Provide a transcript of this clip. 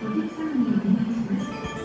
お客様にお願いします。